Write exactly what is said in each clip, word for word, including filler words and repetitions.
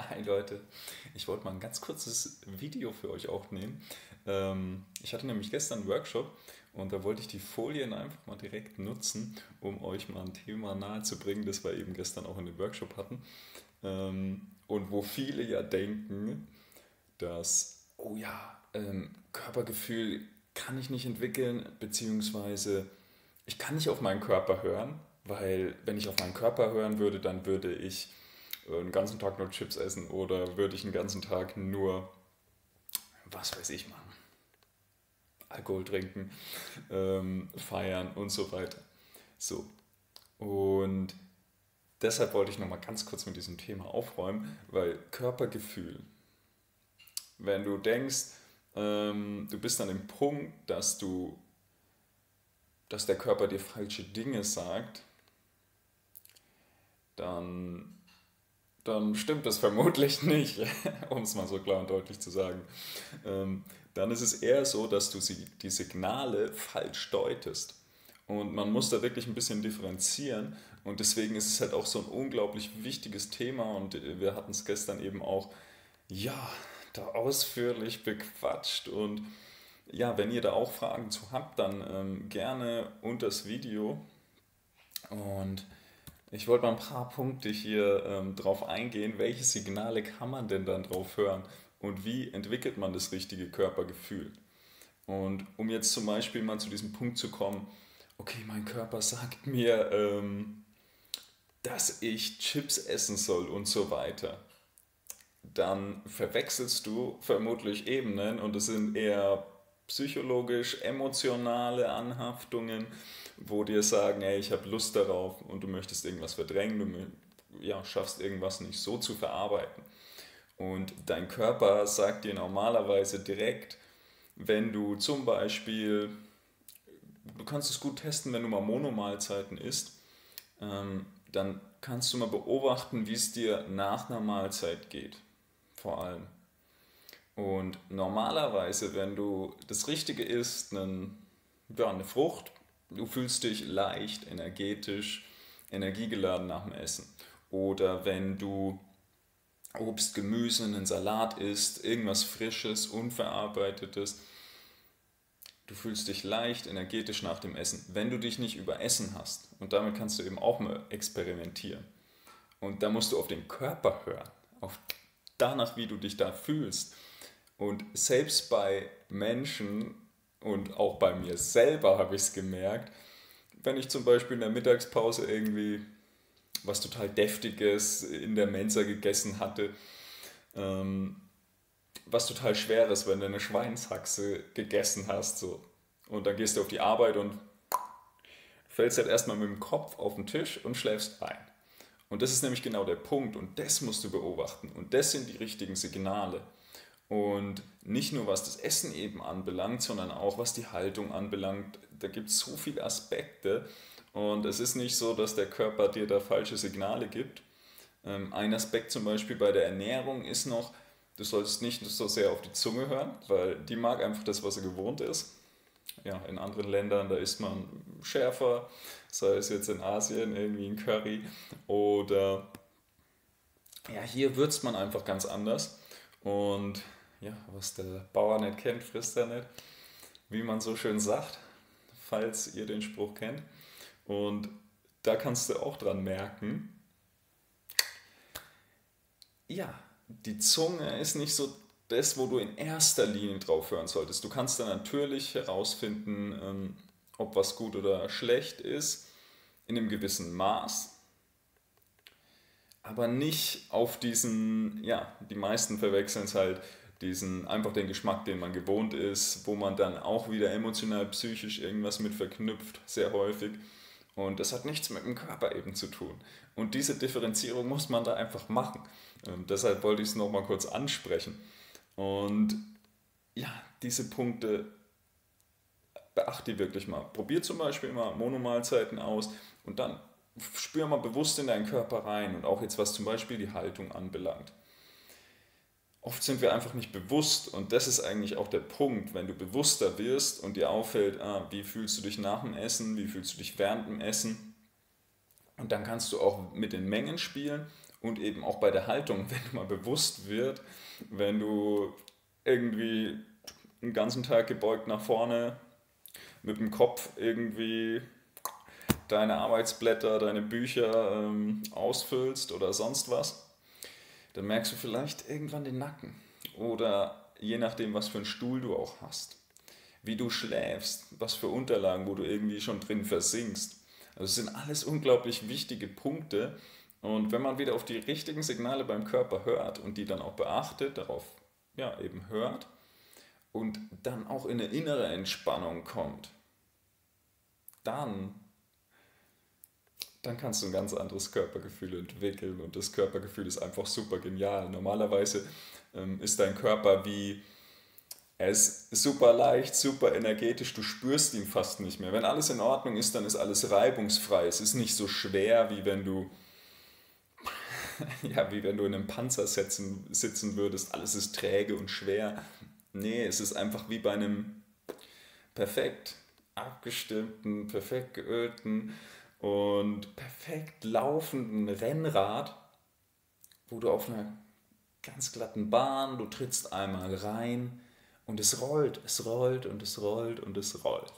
Hi Leute, ich wollte mal ein ganz kurzes Video für euch aufnehmen. Ähm, ich hatte nämlich gestern einen Workshop und da wollte ich die Folien einfach mal direkt nutzen, um euch mal ein Thema nahezubringen, das wir eben gestern auch in dem Workshop hatten. Ähm, und wo viele ja denken, dass, oh ja, ähm, Körpergefühl kann ich nicht entwickeln, beziehungsweise ich kann nicht auf meinen Körper hören, weil wenn ich auf meinen Körper hören würde, dann würde ich äh, einen ganzen Tag nur Chips essen oder würde ich den ganzen Tag nur, was weiß ich, machen, Alkohol trinken, ähm, feiern und so weiter. So, und deshalb wollte ich nochmal ganz kurz mit diesem Thema aufräumen, weil Körpergefühl, wenn du denkst, ähm, du bist an dem Punkt, dass du, dass der Körper dir falsche Dinge sagt, dann dann stimmt das vermutlich nicht, um es mal so klar und deutlich zu sagen. Ähm, dann ist es eher so, dass du sie, die Signale falsch deutest. Und man muss da wirklich ein bisschen differenzieren. Und deswegen ist es halt auch so ein unglaublich wichtiges Thema. Und wir hatten es gestern eben auch, ja, da ausführlich bequatscht. Und ja, wenn ihr da auch Fragen zu habt, dann ähm, gerne unter das Video. Und ich wollte mal ein paar Punkte hier ähm, drauf eingehen. Welche Signale kann man denn dann drauf hören? Und wie entwickelt man das richtige Körpergefühl? Und um jetzt zum Beispiel mal zu diesem Punkt zu kommen, okay, mein Körper sagt mir, ähm, dass ich Chips essen soll und so weiter, dann verwechselst du vermutlich Ebenen und es sind eher psychologisch emotionale Anhaftungen, wo dir sagen, ey, ich habe Lust darauf und du möchtest irgendwas verdrängen, du ja, schaffst irgendwas nicht so zu verarbeiten. Und dein Körper sagt dir normalerweise direkt, wenn du zum Beispiel, du kannst es gut testen, wenn du mal Monomahlzeiten isst, ähm, dann kannst du mal beobachten, wie es dir nach einer Mahlzeit geht, vor allem. Und normalerweise, wenn du das Richtige isst, einen, ja, eine Frucht, du fühlst dich leicht, energetisch, energiegeladen nach dem Essen. Oder wenn du Obst, Gemüse, einen Salat isst, irgendwas Frisches, Unverarbeitetes, du fühlst dich leicht, energetisch nach dem Essen. Wenn du dich nicht überessen hast, und damit kannst du eben auch mal experimentieren. Und da musst du auf den Körper hören, auf danach, wie du dich da fühlst. Und selbst bei Menschen und auch bei mir selber habe ich es gemerkt, wenn ich zum Beispiel in der Mittagspause irgendwie was total Deftiges in der Mensa gegessen hatte, ähm, was total Schweres, wenn du eine Schweinshaxe gegessen hast, so. Und dann gehst du auf die Arbeit und fällst halt erstmal mit dem Kopf auf den Tisch und schläfst ein. Und das ist nämlich genau der Punkt und das musst du beobachten und das sind die richtigen Signale. Und nicht nur was das Essen eben anbelangt, sondern auch was die Haltung anbelangt. Da gibt es so viele Aspekte und es ist nicht so, dass der Körper dir da falsche Signale gibt. Ähm, ein Aspekt zum Beispiel bei der Ernährung ist noch, du solltest nicht so sehr auf die Zunge hören, weil die mag einfach das, was sie gewohnt ist. Ja, in anderen Ländern, da isst man schärfer, sei es jetzt in Asien irgendwie ein Curry oder ja, hier würzt man einfach ganz anders. Und ja, was der Bauer nicht kennt, frisst er nicht, wie man so schön sagt, falls ihr den Spruch kennt. Und da kannst du auch dran merken, ja, die Zunge ist nicht so das, wo du in erster Linie drauf hören solltest. Du kannst dann natürlich herausfinden, ähm, ob was gut oder schlecht ist, in einem gewissen Maß, aber nicht auf diesen, ja, die meisten verwechseln es halt, diesen, einfach den Geschmack, den man gewohnt ist, wo man dann auch wieder emotional, psychisch irgendwas mit verknüpft, sehr häufig. Und das hat nichts mit dem Körper eben zu tun. Und diese Differenzierung muss man da einfach machen. Und deshalb wollte ich es nochmal kurz ansprechen. Und ja, diese Punkte beachte die wirklich mal. Probier zum Beispiel mal Monomahlzeiten aus und dann spür mal bewusst in deinen Körper rein und auch jetzt was zum Beispiel die Haltung anbelangt. Oft sind wir einfach nicht bewusst und das ist eigentlich auch der Punkt, wenn du bewusster wirst und dir auffällt, ah, wie fühlst du dich nach dem Essen, wie fühlst du dich während dem Essen und dann kannst du auch mit den Mengen spielen Und eben auch bei der Haltung, wenn du mal bewusst wird, wenn du irgendwie den ganzen Tag gebeugt nach vorne mit dem Kopf irgendwie deine Arbeitsblätter, deine Bücher ähm, ausfüllst oder sonst was, dann merkst du vielleicht irgendwann den Nacken. Oder je nachdem, was für einen Stuhl du auch hast, wie du schläfst, was für Unterlagen, wo du irgendwie schon drin versinkst. Also es sind alles unglaublich wichtige Punkte. Und wenn man wieder auf die richtigen Signale beim Körper hört und die dann auch beachtet, darauf ja, eben hört und dann auch in eine innere Entspannung kommt, dann, dann kannst du ein ganz anderes Körpergefühl entwickeln und das Körpergefühl ist einfach super genial. Normalerweise ähm, ist dein Körper wie, er ist super leicht, super energetisch, du spürst ihn fast nicht mehr. Wenn alles in Ordnung ist, dann ist alles reibungsfrei. Es ist nicht so schwer, wie wenn du ja, wie wenn du in einem Panzer sitzen, sitzen würdest, alles ist träge und schwer. Nee, es ist einfach wie bei einem perfekt abgestimmten, perfekt geölten und perfekt laufenden Rennrad, wo du auf einer ganz glatten Bahn, du trittst einmal rein und es rollt, es rollt und es rollt und es rollt.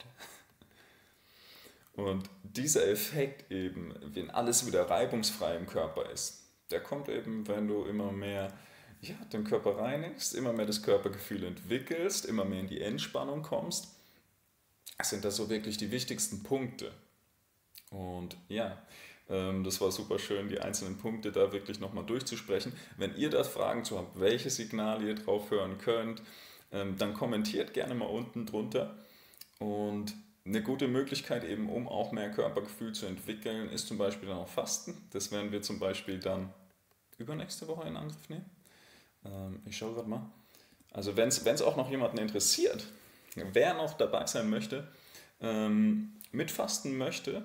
Und dieser Effekt eben, wenn alles wieder reibungsfrei im Körper ist, der kommt eben, wenn du immer mehr ja, den Körper reinigst, immer mehr das Körpergefühl entwickelst, immer mehr in die Entspannung kommst. Sind das so wirklich die wichtigsten Punkte. Und ja, ähm, das war super schön, die einzelnen Punkte da wirklich nochmal durchzusprechen. Wenn ihr da Fragen zu habt, welche Signale ihr drauf hören könnt, ähm, dann kommentiert gerne mal unten drunter. Und eine gute Möglichkeit eben, um auch mehr Körpergefühl zu entwickeln, ist zum Beispiel dann auch Fasten. Das werden wir zum Beispiel dann übernächste Woche in Angriff nehmen. Ähm, ich schaue gerade mal. Also wenn es auch noch jemanden interessiert, wer noch dabei sein möchte, ähm, mitfasten möchte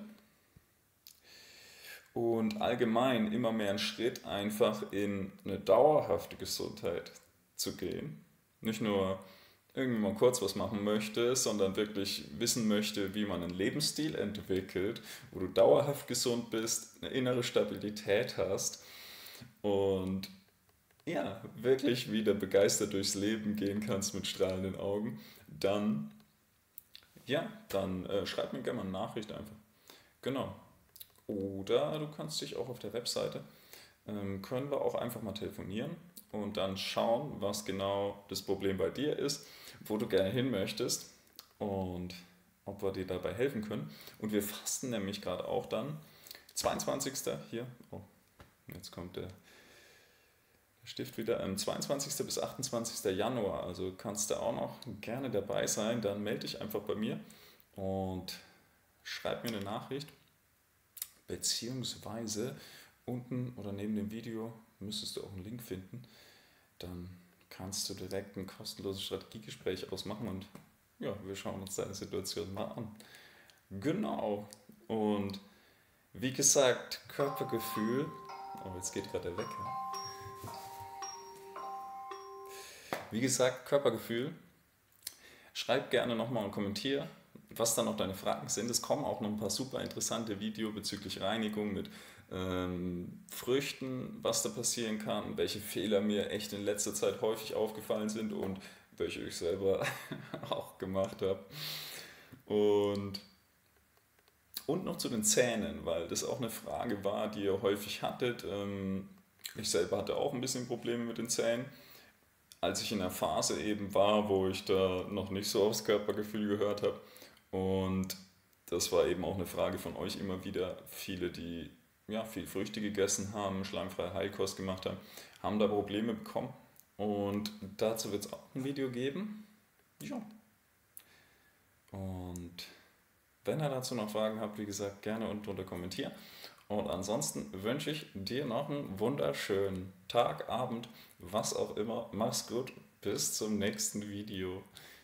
und allgemein immer mehr einen Schritt einfach in eine dauerhafte Gesundheit zu gehen, nicht nur irgendwie mal kurz was machen möchte, sondern wirklich wissen möchte, wie man einen Lebensstil entwickelt, wo du dauerhaft gesund bist, eine innere Stabilität hast und ja, wirklich wieder begeistert durchs Leben gehen kannst mit strahlenden Augen, dann, ja, dann äh, schreib mir gerne mal eine Nachricht einfach. Genau. Oder du kannst dich auch auf der Webseite, ähm, können wir auch einfach mal telefonieren und dann schauen, was genau das Problem bei dir ist, wo du gerne hin möchtest und ob wir dir dabei helfen können. Und wir fasten nämlich gerade auch dann, zweiundzwanzigsten hier, oh, jetzt kommt der Stift wieder, am zweiundzwanzigsten bis achtundzwanzigsten Januar, also kannst du auch noch gerne dabei sein, dann melde dich einfach bei mir und schreib mir eine Nachricht, beziehungsweise unten oder neben dem Video müsstest du auch einen Link finden, dann kannst du direkt ein kostenloses Strategiegespräch ausmachen und ja, wir schauen uns deine Situation mal an. Genau, und wie gesagt, Körpergefühl, oh jetzt geht gerade der Wecker. Wie gesagt, Körpergefühl, schreib gerne nochmal und kommentier, was dann noch deine Fragen sind. Es kommen auch noch ein paar super interessante Videos bezüglich Reinigung mit ähm, Früchten, was da passieren kann, welche Fehler mir echt in letzter Zeit häufig aufgefallen sind und welche ich selber auch gemacht habe. Und, und noch zu den Zähnen, weil das auch eine Frage war, die ihr häufig hattet. Ähm, ich selber hatte auch ein bisschen Probleme mit den Zähnen. Als ich in der Phase eben war, wo ich da noch nicht so aufs Körpergefühl gehört habe. Und das war eben auch eine Frage von euch immer wieder. Viele, die ja, viel Früchte gegessen haben, schleimfreie Heilkost gemacht haben, haben da Probleme bekommen. Und dazu wird es auch ein Video geben. Ja. Und wenn ihr dazu noch Fragen habt, wie gesagt, gerne unten drunter kommentieren. Und ansonsten wünsche ich dir noch einen wunderschönen Tag, Abend, was auch immer. Mach's gut, bis zum nächsten Video.